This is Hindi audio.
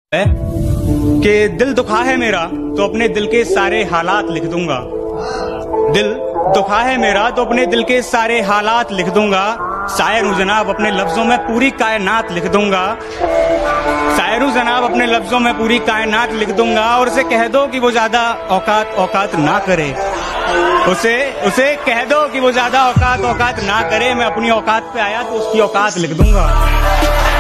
है कि दिल दुखा है मेरा तो अपने दिल के सारे हालात लिख दूंगा। दिल दुखा है मेरा तो अपने दिल के सारे हालात लिख दूंगा। शायर हूं जनाब, अपने लफ्जों में पूरी कायनात लिख दूंगा। शायर हूं जनाब, अपने लफ्जों में पूरी कायनात लिख दूंगा। और उसे कह दो कि वो ज्यादा औकात ना करे। उसे कह दो कि वो ज्यादा औकात ना करे। मैं अपनी औकात पे आया तो उसकी औकात लिख दूंगा।